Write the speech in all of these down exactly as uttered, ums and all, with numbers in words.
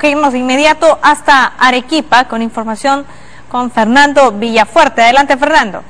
que irnos de inmediato hasta Arequipa con información con Fernando Villafuerte. Adelante, Fernando.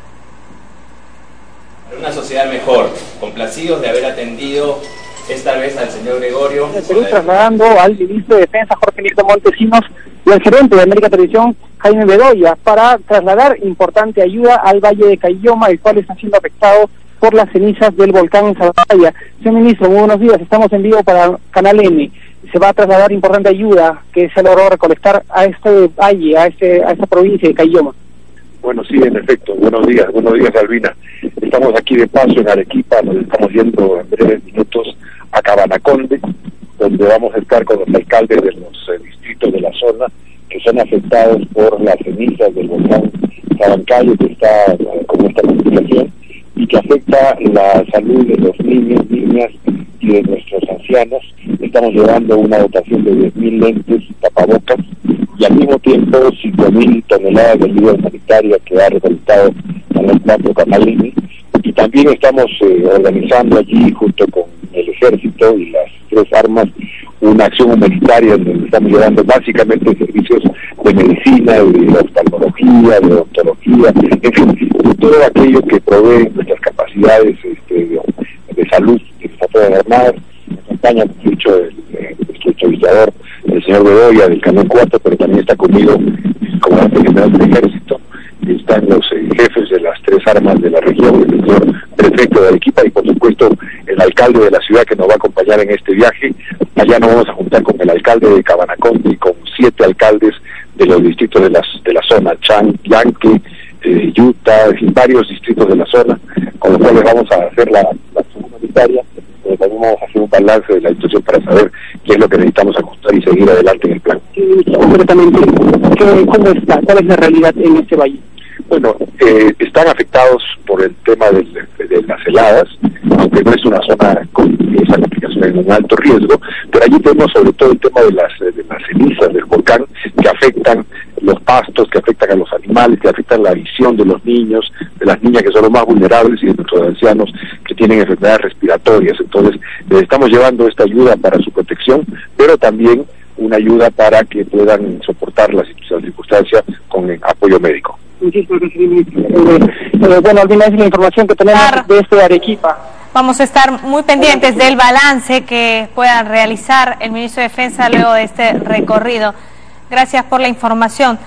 Una sociedad mejor, complacidos de haber atendido esta vez al señor Gregorio. El Perú trasladando al ministro de Defensa, Jorge Néstor Montesinos, y al gerente de América Televisión, Jaime Bedoya, para trasladar importante ayuda al Valle de Caylloma, el cual está siendo afectado por las cenizas del volcán Salvaya. Señor ministro, muy buenos días, estamos en vivo para Canal N. Se va a trasladar importante ayuda que se logró recolectar a este valle, a, este, a esta provincia de Caylloma. Bueno, sí, en efecto. Buenos días, buenos días, Albina. Estamos aquí de paso en Arequipa, nos estamos yendo en breves minutos a Cabanaconde, donde vamos a estar con los alcaldes de los eh, distritos de la zona que son afectados por las cenizas del volcán Sabancayo, que está eh, con esta complicación y que afecta la salud de los niños, niñas y de nuestros ancianos. Estamos llevando una dotación de diez mil lentes y tapabocas y al mismo tiempo cinco mil toneladas de ayuda humanitaria que ha recolectado a los cuatro Camalini. Y también estamos eh, organizando allí, junto con el ejército y las tres armas, una acción humanitaria donde estamos llevando básicamente servicios de medicina, de oftalmología, de odontología, en fin, de todo aquello que provee nuestras capacidades este, de, de salud de nuestras Fuerzas Armadas. Nos acompaña, como he dicho, el, el, nuestro entrevistador, el señor Bedoya, del Canal cuatro, pero también está conmigo el comandante general del ejército, y están los eh, jefes de las tres armas de la región, el señor prefecto de Arequipa y por supuesto el alcalde de la ciudad que nos va a acompañar en este viaje. Allá nos vamos a juntar con el alcalde de Cabanaconde y con siete alcaldes de los distritos de, las, de la zona, Chan, Yanque, eh, Yuta, en fin, varios distritos de la zona, con los cuales vamos a hacer la, la acción humanitaria, pero también vamos a hacer un balance de la situación para saber qué es lo que necesitamos ajustar y seguir adelante en el plan. Concretamente, ¿cómo está? ¿Cuál es la realidad en este valle? Bueno, eh, están afectados por el tema de, de las heladas, aunque no es una zona con esa complicación en un alto riesgo, pero allí tenemos sobre todo el tema de las, de las cenizas del volcán que afectan los pastos, que afectan a los animales, que afectan la visión de los niños, de las niñas que son los más vulnerables y de nuestros ancianos que tienen enfermedades respiratorias. Entonces, les estamos llevando esta ayuda para su protección, pero también una ayuda para que puedan soportar las circunstancias con el apoyo médico. Muchísimas gracias, ministro. Eh, bueno, Albina, es la información que tenemos desde Arequipa. Vamos a estar muy pendientes del balance que pueda realizar el ministro de Defensa luego de este recorrido. Gracias por la información.